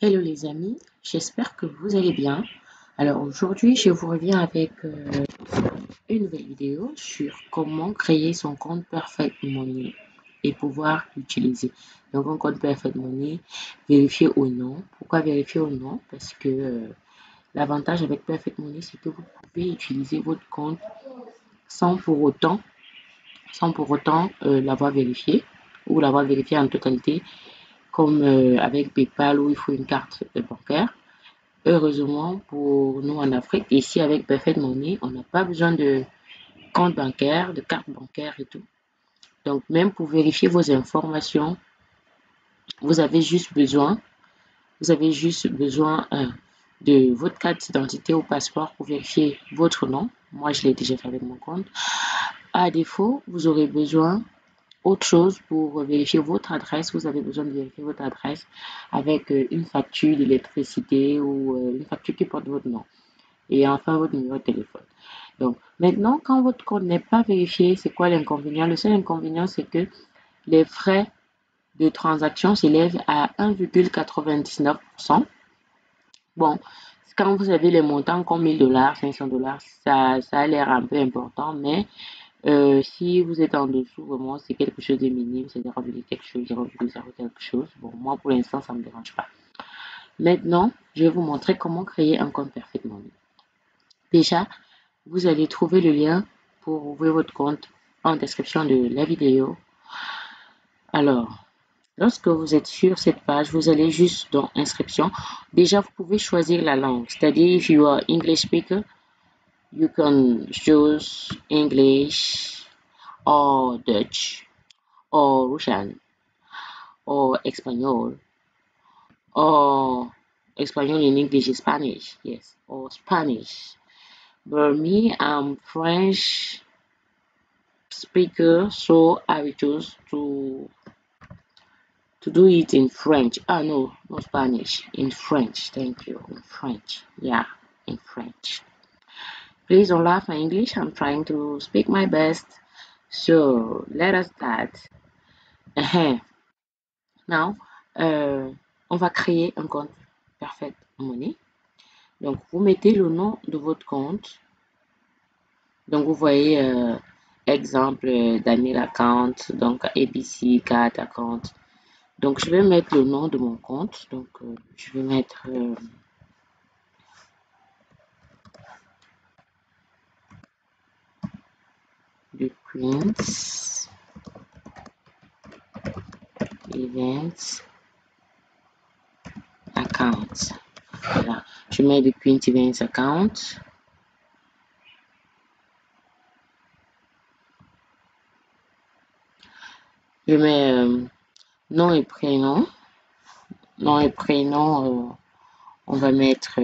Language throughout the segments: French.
Hello les amis, j'espère que vous allez bien. Alors aujourd'hui, je vous reviens avec une nouvelle vidéo sur comment créer son compte Perfect Money et pouvoir l'utiliser. Donc un compte Perfect Money, vérifier au nom. Pourquoi vérifier au nom? Parce que l'avantage avec Perfect Money, c'est que vous pouvez utiliser votre compte sans pour autant, l'avoir vérifié ou l'avoir vérifié en totalité comme avec PayPal où il faut une carte bancaire. Heureusement pour nous en Afrique, ici avec Perfect Money, on n'a pas besoin de compte bancaire, de carte bancaire et tout. Donc même pour vérifier vos informations, vous avez juste besoin, de votre carte d'identité ou passeport pour vérifier votre nom. Moi, je l'ai déjà fait avec mon compte. À défaut, vous aurez besoin autre chose pour vérifier votre adresse. Vous avez besoin de vérifier votre adresse avec une facture d'électricité ou une facture qui porte votre nom. Et enfin, votre numéro de téléphone. Donc, maintenant, quand votre compte n'est pas vérifié, c'est quoi l'inconvénient? Le seul inconvénient, c'est que les frais de transaction s'élèvent à 1,99%. Bon, quand vous avez les montants comme 1000 $, 500 $, ça a l'air un peu important, mais si vous êtes en dessous, vraiment, c'est quelque chose de minime, c'est 0, quelque chose, 0,0 quelque chose. Bon, moi, pour l'instant, ça ne me dérange pas. Maintenant, je vais vous montrer comment créer un compte Perfect Money. Déjà, vous allez trouver le lien pour ouvrir votre compte en description de la vidéo. Alors, lorsque vous êtes sur cette page, vous allez juste dans inscription. Déjà, vous pouvez choisir la langue. C'est-à-dire, if you are English speaker, you can choose English or Dutch or Russian or Espanol or Espanol in English is Spanish, yes, or Spanish. But me, I'm French speaker, so I will choose to do it in French. No, not Spanish. In French. Thank you. In French. Yeah, in French. Please don't laugh my English. I'm trying to speak my best. So let us start. Now, on va créer un compte Perfect Money. Donc, vous mettez le nom de votre compte. Donc, vous voyez, exemple, Daniel Account, donc ABC Card Account. Donc, je vais mettre le nom de mon compte. Donc, je vais mettre The Prince Events Account. Voilà. Je mets The Prince Events Account. Je mets nom et prénom. Nom et prénom, on va mettre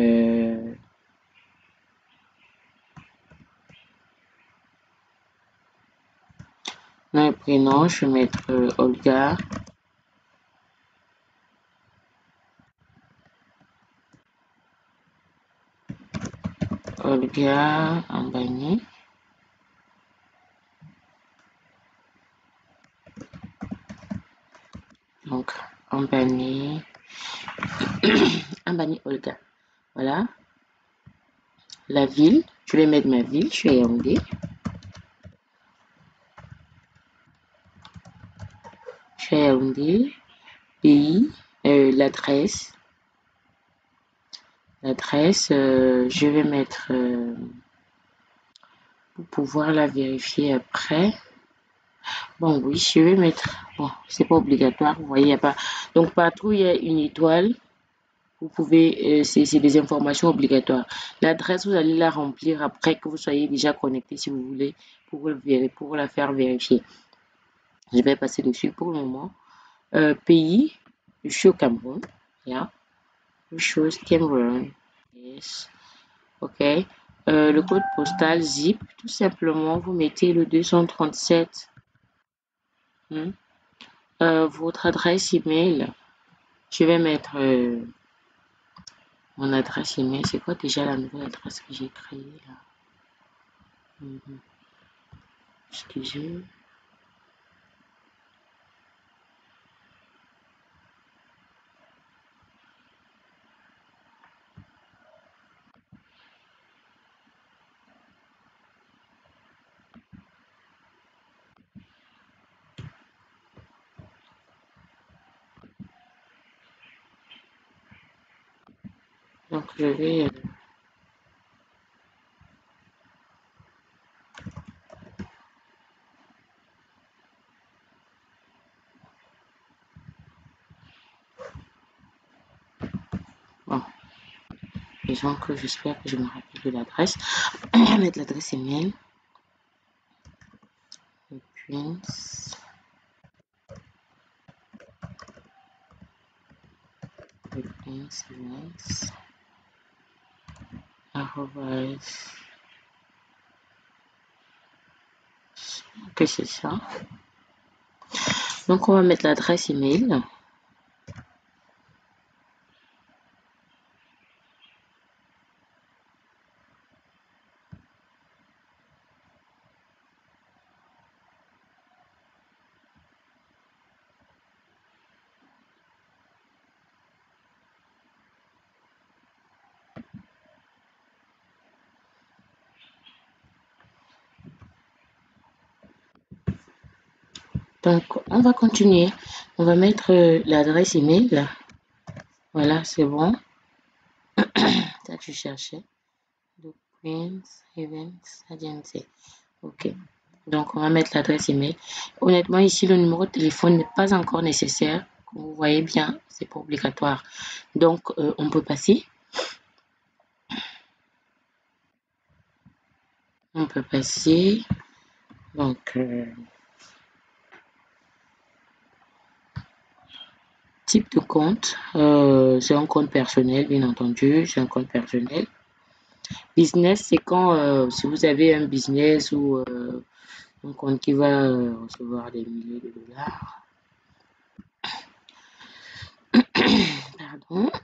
nom et prénom, je vais mettre Olga. Olga Ambani. Donc, Ambani. Ambani Olga. Voilà. La ville, je vais mettre ma ville, je suis à Yaoundé. Je suis à Yaoundé. Pays, l'adresse. L'adresse, je vais mettre pour pouvoir la vérifier après. Bon, oui, je vais mettre. Bon, c'est pas obligatoire, vous voyez, il n'y a pas. Donc, partout, il y a une étoile. Vous pouvez, c'est des informations obligatoires. L'adresse, vous allez la remplir après que vous soyez déjà connecté, si vous voulez, pour la faire vérifier. Je vais passer dessus pour le moment. Pays, je suis au Cameroun. Yeah. Je choose Cameroun. Yes. OK. Le code postal zip, tout simplement, vous mettez le 237. Votre adresse email, je vais mettre mon adresse email. C'est quoi déjà la nouvelle adresse que j'ai créée là? Excusez. Donc, je vais... bon, disons que j'espère que je me rappelle de l'adresse. On va mettre l'adresse email. Prince. Prince Events. Arrobase. Ok, c'est ça. Donc, on va mettre l'adresse email. Donc, on va continuer. On va mettre l'adresse email. Voilà, c'est bon. Ça que je cherchais. The Prince Events Agency. Ok. Donc, on va mettre l'adresse email. Honnêtement, ici, le numéro de téléphone n'est pas encore nécessaire. Comme vous voyez bien, c'est pas obligatoire. Donc, on peut passer. On peut passer. Donc, type de compte. C'est un compte personnel, bien entendu. C'est un compte personnel. Business, c'est quand si vous avez un business ou un compte qui va recevoir des milliers de dollars. Pardon.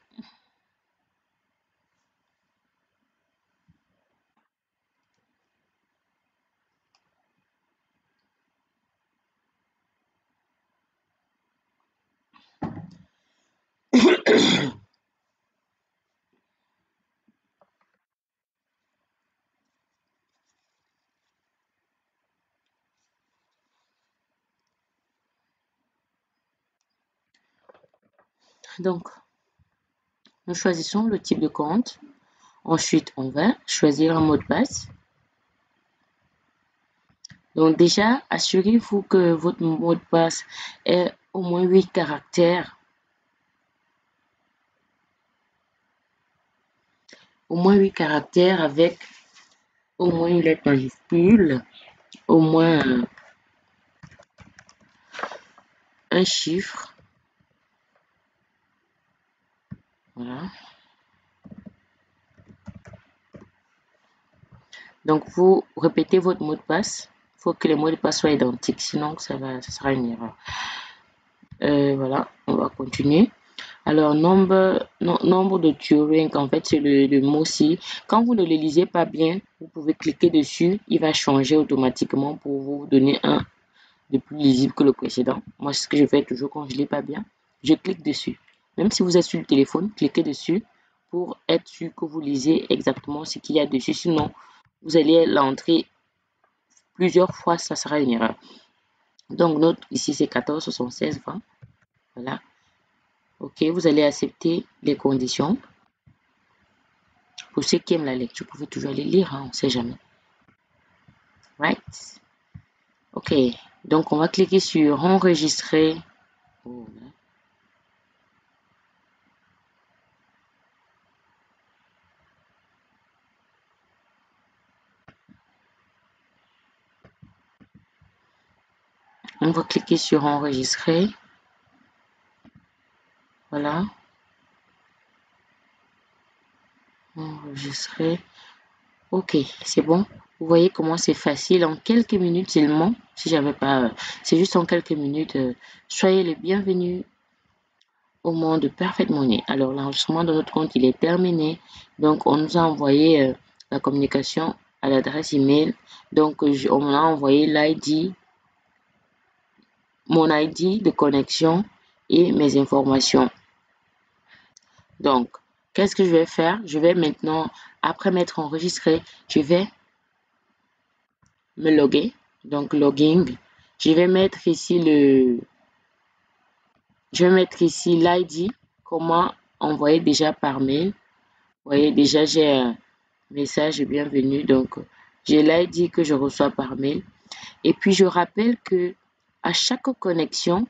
Donc, nous choisissons le type de compte. Ensuite, on va choisir un mot de passe. Donc déjà, assurez-vous que votre mot de passe est au moins 8 caractères. Au moins 8 caractères avec au moins une lettre majuscule, au moins un chiffre. Voilà. Donc vous répétez votre mot de passe. Il faut que les mots de passe soient identiques, sinon ça sera une erreur. Voilà, on va continuer. Alors, nombre de Turing, en fait, c'est le mot-ci. Quand vous ne le lisez pas bien, vous pouvez cliquer dessus. Il va changer automatiquement pour vous donner un de plus lisible que le précédent. Moi, c'est ce que je fais toujours quand je ne lis pas bien. Je clique dessus. Même si vous êtes sur le téléphone, cliquez dessus pour être sûr que vous lisez exactement ce qu'il y a dessus. Sinon, vous allez l'entrer plusieurs fois, ça sera une erreur. Donc, notre ici, c'est 14, 76, 20. Voilà. OK, vous allez accepter les conditions. Pour ceux qui aiment la lecture, vous pouvez toujours aller lire, hein, on ne sait jamais. Right? OK, donc on va cliquer sur enregistrer. Oh, on va cliquer sur enregistrer. Voilà. Enregistrer. OK, c'est bon. Vous voyez comment c'est facile. En quelques minutes seulement, si j'avais pas... c'est juste en quelques minutes. Soyez les bienvenus au monde de Perfect Money. Alors, l'enregistrement de notre compte, il est terminé. Donc, on nous a envoyé la communication à l'adresse email. Donc, on m'a envoyé l'ID, mon ID de connexion et mes informations. Donc, qu'est-ce que je vais faire? Je vais maintenant, après m'être enregistré, je vais me loguer. Donc, logging. Je vais mettre ici je vais mettre ici l'ID, comment envoyer déjà par mail. voyez, déjà j'ai un message de bienvenue. Donc, je l'ai dit que je reçois par mail. Et puis, je rappelle que à chaque connexion,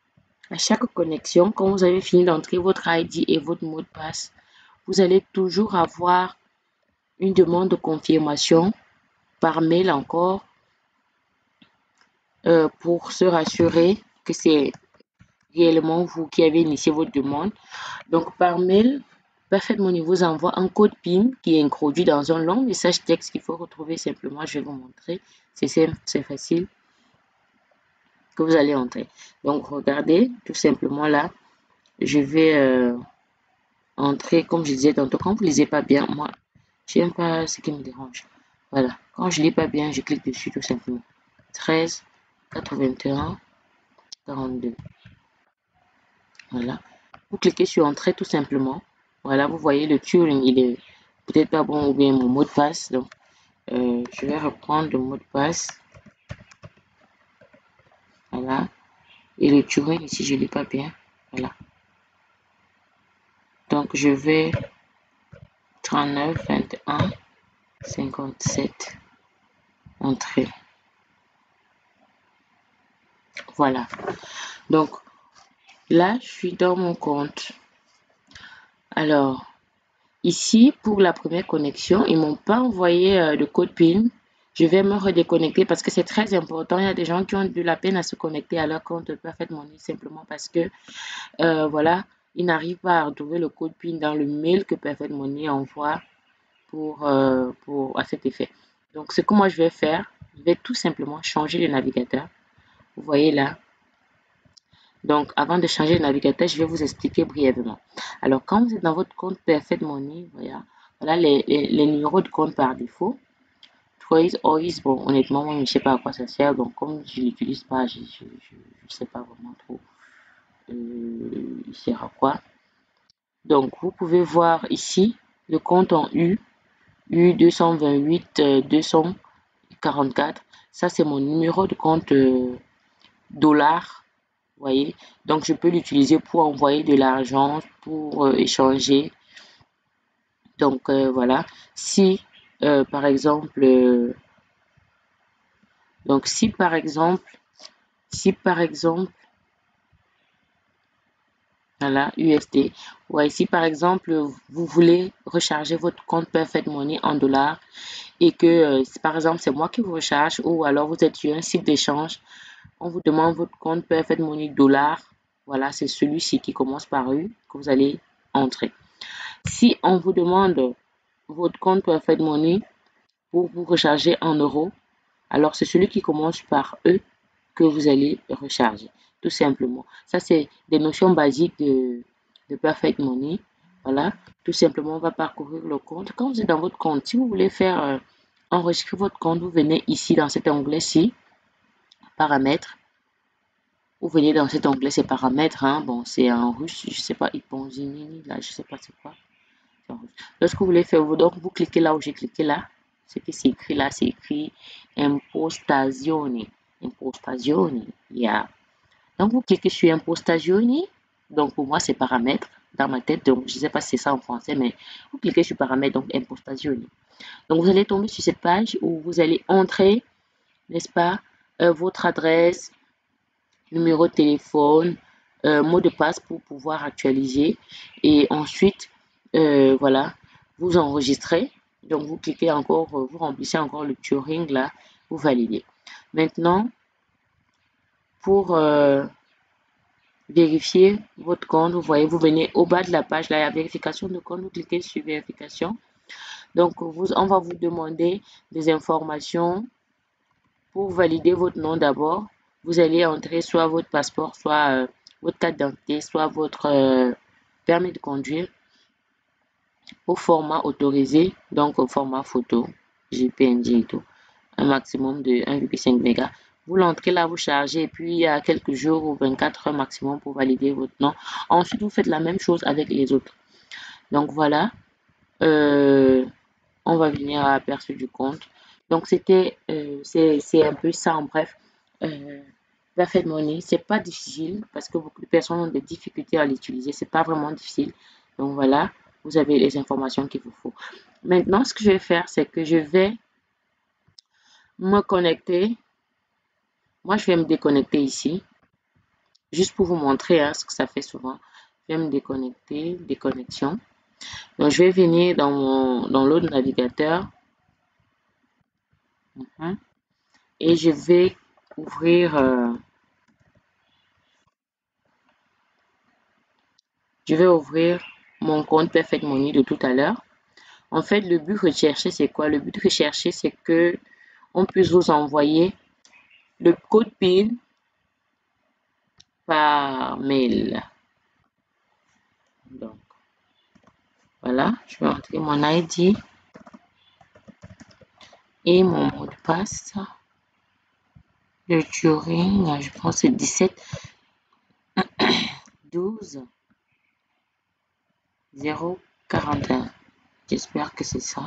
quand vous avez fini d'entrer votre ID et votre mot de passe, vous allez toujours avoir une demande de confirmation par mail encore pour se rassurer que c'est réellement vous qui avez initié votre demande. Donc, par mail, Perfect Money vous envoie un code PIN qui est introduit dans un long message texte qu'il faut retrouver simplement. Je vais vous montrer. C'est simple, c'est facile que vous allez entrer. Donc, regardez tout simplement là. Je vais entrer, comme je disais tantôt, quand vous ne lisez pas bien, moi, je n'aime pas ce qui me dérange. Voilà. Quand je ne lis pas bien, je clique dessus tout simplement. 13, 81, 42. Voilà. Vous cliquez sur Entrée tout simplement. Voilà, vous voyez le Turing, il est peut-être pas bon ou bien mon mot de passe. Donc, je vais reprendre le mot de passe. Voilà. Et le Turing, ici, je ne lis pas bien. Voilà. Donc, je vais 39, 21, 57. Entrée. Voilà. Donc, là, je suis dans mon compte. Alors, ici, pour la première connexion, ils m'ont pas envoyé le code PIN. Je vais me redéconnecter parce que c'est très important. Il y a des gens qui ont de la peine à se connecter à leur compte Perfect Money simplement parce que, voilà, ils n'arrivent pas à retrouver le code PIN dans le mail que Perfect Money envoie à cet effet. Donc, ce que moi je vais faire, je vais tout simplement changer le navigateur. Vous voyez là. Donc, avant de changer le navigateur, je vais vous expliquer brièvement. Alors, quand vous êtes dans votre compte Perfect Money, voilà les numéros de compte par défaut. Trace Ois, bon, honnêtement, moi, je ne sais pas à quoi ça sert. Donc, comme je ne l'utilise pas, je ne sais pas vraiment trop il sert à quoi. Donc, vous pouvez voir ici le compte en U228 244. Ça, c'est mon numéro de compte dollar. Voyez, donc je peux l'utiliser pour envoyer de l'argent, pour échanger. Donc voilà, si par exemple, donc si par exemple, voilà, USD, ouais, si par exemple vous voulez recharger votre compte Perfect Money en dollars et que par exemple c'est moi qui vous recharge ou alors vous êtes sur un site d'échange, on vous demande votre compte Perfect Money dollars, voilà, c'est celui-ci qui commence par U que vous allez entrer. Si on vous demande votre compte Perfect Money pour vous recharger en euros, alors c'est celui qui commence par E que vous allez recharger, tout simplement. Ça, c'est des notions basiques de Perfect Money. Voilà, tout simplement, on va parcourir le compte. Quand vous êtes dans votre compte, si vous voulez faire enregistrer votre compte, vous venez ici dans cet onglet-ci, paramètres. Vous venez dans cet onglet, c'est paramètres. Hein. Bon, c'est en russe, je sais pas, là, je sais pas c'est quoi. Lorsque vous voulez faire, donc vous cliquez là où j'ai cliqué là. Ce qui c'est écrit là, c'est écrit impostazione. Impostazione. Yeah. Donc vous cliquez sur impostazione. Donc pour moi c'est paramètres dans ma tête. Donc je ne sais pas si c'est ça en français, mais vous cliquez sur paramètres, donc impostazione. Donc vous allez tomber sur cette page où vous allez entrer, n'est-ce pas, votre adresse, numéro de téléphone, mot de passe pour pouvoir actualiser. Et ensuite, voilà, vous enregistrez. Donc, vous cliquez encore, vous remplissez encore le Turing là, vous validez. Maintenant, pour vérifier votre compte, vous voyez, vous venez au bas de la page, là, la vérification de compte, vous cliquez sur vérification. Donc, on va vous demander des informations pour valider votre nom d'abord. Vous allez entrer soit votre passeport, soit votre carte d'identité, soit votre permis de conduire au format autorisé, donc au format photo, JPNG et tout, un maximum de 1,5 mégas. Vous l'entrez là, vous chargez et puis il y a quelques jours ou 24 heures maximum pour valider votre nom. Ensuite, vous faites la même chose avec les autres. Donc voilà, on va venir à l'aperçu du compte. Donc c'est un peu ça en bref. Perfect Money, c'est pas difficile parce que beaucoup de personnes ont des difficultés à l'utiliser. C'est pas vraiment difficile. Donc voilà. vous avez les informations qu'il vous faut. Maintenant, ce que je vais faire, c'est que je vais me connecter. Moi, je vais me déconnecter ici, juste pour vous montrer hein, ce que ça fait souvent. Je vais me déconnecter, déconnexion. Donc, je vais venir dans l'autre navigateur. Et je vais ouvrir, mon compte Perfect Money de tout à l'heure. En fait, le but recherché, c'est quoi? Le but recherché, c'est que on puisse vous envoyer le code PIN par mail. Donc, voilà, je vais entrer mon ID et mon mot de passe. Le Turing, je pense que c'est 17 12 041. J'espère que c'est ça.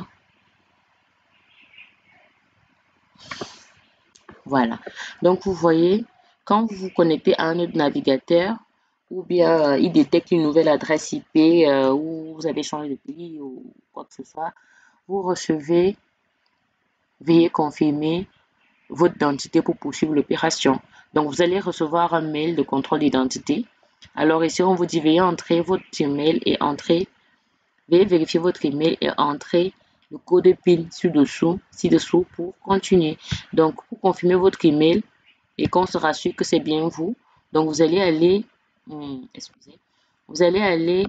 Voilà. Donc, vous voyez, quand vous vous connectez à un autre navigateur, ou bien il détecte une nouvelle adresse IP, ou vous avez changé de pays ou quoi que ce soit, vous recevez, veuillez confirmer votre identité pour poursuivre l'opération. Donc, vous allez recevoir un mail de contrôle d'identité. Alors ici, on vous dit veuillez entrer votre email et veuillez vérifier votre email et entrer le code PIN ci-dessous pour continuer. Donc, pour confirmer votre email et qu'on se rassure que c'est bien vous, donc vous allez aller, vous allez aller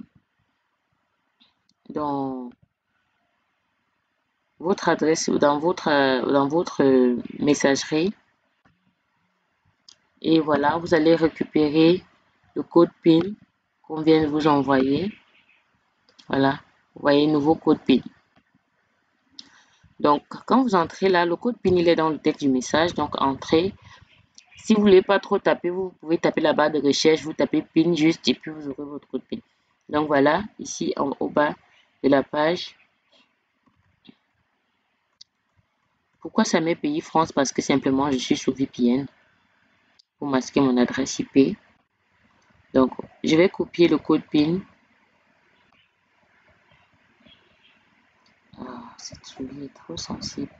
dans votre adresse, dans votre messagerie et voilà, vous allez récupérer le code PIN qu'on vient de vous envoyer. Voilà, vous voyez, nouveau code PIN. Donc, quand vous entrez là, le code PIN, il est dans le texte du message. Donc, entrez. Si vous ne voulez pas trop taper, vous pouvez taper la barre de recherche, vous tapez PIN juste et puis vous aurez votre code PIN. Donc, voilà, ici au bas de la page. Pourquoi ça met pays France? Parce que simplement, je suis sous VPN pour masquer mon adresse IP. Donc, je vais copier le code PIN. Ah, cette souris est trop sensible.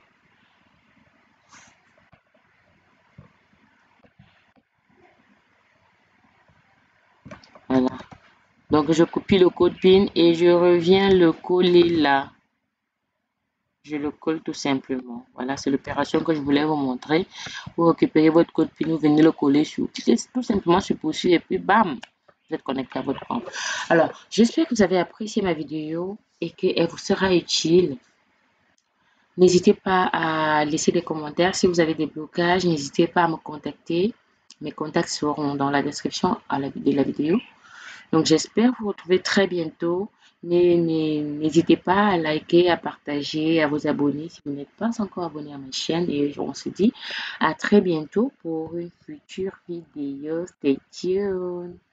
Voilà. Donc, je copie le code PIN et je reviens le coller là. Je le colle tout simplement. Voilà, c'est l'opération que je voulais vous montrer. Vous récupérez votre code PIN, vous venez le coller tout simplement sur poursuivre et puis bam, vous êtes connecté à votre compte. Alors, j'espère que vous avez apprécié ma vidéo et qu'elle vous sera utile. N'hésitez pas à laisser des commentaires. Si vous avez des blocages, n'hésitez pas à me contacter. Mes contacts seront dans la description de la vidéo. Donc, j'espère vous retrouver très bientôt. N'hésitez pas à liker, à partager, à vous abonner si vous n'êtes pas encore abonné à ma chaîne. Et on se dit à très bientôt pour une future vidéo. Stay tuned.